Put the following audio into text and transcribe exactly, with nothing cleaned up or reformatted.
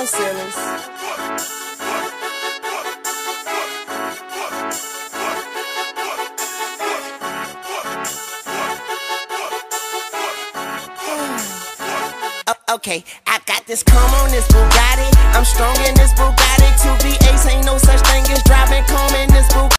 no ceilings. Okay, I got this calm on this Bugatti. I'm strong in this Bugatti. two V eights ain't no such thing as driving calm in this Bugatti.